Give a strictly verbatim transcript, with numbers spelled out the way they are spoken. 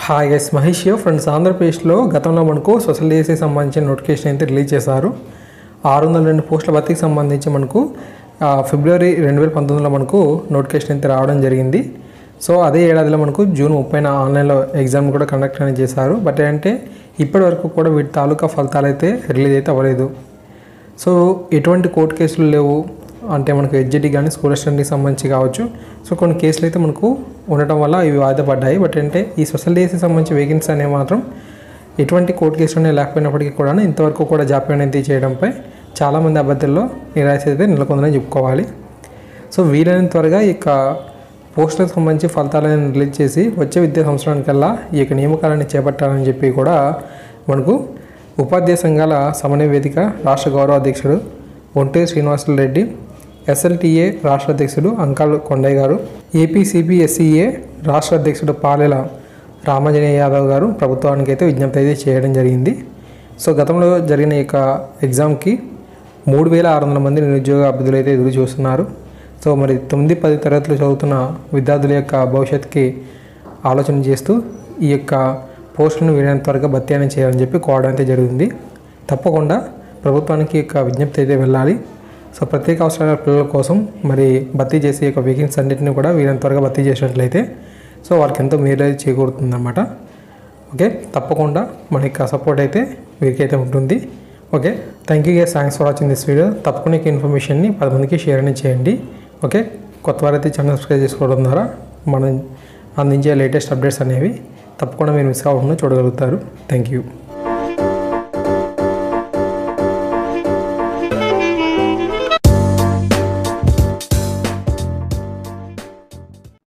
Hi guys, Mahesh friends. ఆంధ్రప్రదేశ్లో గతంలో మనకు సోషల్ డిఎస్సి సంబంధించిన నోటిఫికేషన్ అయితే రిలీజ్ చేశారు. ఆరు వందల రెండు పోస్టుల భర్తీకి సంబంధించి మనకు ఫిబ్రవరి రెండు వేల పంతొమ్మిదిలో మనకు నోటిఫికేషన్ అయితే రావడం జరిగింది. సో అదే ఏడాదిలో మనకు జూన్ ముప్పైన ఆన్లైన్లో ఎగ్జామ్ కూడా కండక్ట్ అనేది చేశారు. బట్ అంటే ఇప్పటి వరకు కూడా వీటి తాలూకా ఫలితాలు అయితే రిలీజ్ అయితే అవ్వలేదు. సో ఎటువంటి కోర్టు కేసులు లేవు, అంటే మనకు హెచ్జిటి కానీ స్కూల్ అసిస్టెంట్కి సంబంధించి కావచ్చు. సో కొన్ని కేసులు అయితే మనకు ఉండటం వల్ల ఇవి వాయిదా పడ్డాయి. బట్ అంటే ఈ సోషల్ డిఎస్సి సంబంధించి వేకెన్సీ అనేవి మాత్రం ఎటువంటి కోర్టు కేసులు అనేవి లేకపోయినప్పటికీ కూడా ఇంతవరకు కూడా జాప్యం అనేది చేయడంపై చాలామంది అభ్యర్థుల్లో నిరాశ అయితే నెలకొందని చెప్పుకోవాలి. సో వీలైనంత త్వరగా ఈ యొక్క పోస్టులకు సంబంధించి ఫలితాలను రిలీజ్ చేసి వచ్చే విద్యా సంవత్సరానికల్లా ఈ యొక్క నియామకాలను చేపట్టాలని చెప్పి కూడా మనకు ఉపాధ్యాయ సంఘాల సమన్వయ వేదిక రాష్ట్ర గౌరవ అధ్యక్షుడు ఒంటేరు శ్రీనివాసులు రెడ్డి, ఎస్ఎల్టీఏ రాష్ట్ర అధ్యక్షుడు అంకాల్ కొండయ్య గారు, ఏపీసీబీఎస్ఈఏ రాష్ట్ర అధ్యక్షుడు పాలెల రామాంజనేయ యాదవ్ గారు ప్రభుత్వానికి అయితే విజ్ఞప్తి అయితే చేయడం జరిగింది. సో గతంలో జరిగిన ఈ యొక్క ఎగ్జామ్కి మూడు వేల ఆరు వందల మంది నిరుద్యోగ అభ్యర్థులు అయితే ఎదురు చూస్తున్నారు. సో మరి తొమ్మిది పది తరగతులు చదువుతున్న విద్యార్థుల యొక్క భవిష్యత్తుకి ఆలోచన చేస్తూ ఈ యొక్క పోస్టులను వీలైనంత త్వరగా భర్తీ అనేది చేయాలని చెప్పి కోరడం అయితే జరిగింది. తప్పకుండా ప్రభుత్వానికి యొక్క విజ్ఞప్తి అయితే వెళ్ళాలి. సో ప్రత్యేక అవసరాల పిల్లల కోసం మరి భర్తీ చేసే యొక్క వేకెన్సీ అన్నింటినీ కూడా వీలైనంత త్వరగా భర్తీ చేసినట్లయితే సో వారికి ఎంతో మేలు అయితే చేకూరుతుందన్నమాట. ఓకే, తప్పకుండా మన యొక్క సపోర్ట్ అయితే వీరికైతే ఉంటుంది. Okay, thank you guys, thanks for watching this video. తప్పకుండా ఈ ఇన్ఫర్మేషన్ని పది మందికి షేర్ అనేది చేయండి. ఓకే, కొత్త వారైతే ఛానల్ సబ్స్క్రైబ్ చేసుకోవడం ద్వారా మనం అందించే లేటెస్ట్ అప్డేట్స్ అనేవి తప్పకుండా మీరు మిస్ అవ్వకుండా చూడగలుగుతారు. Thank you.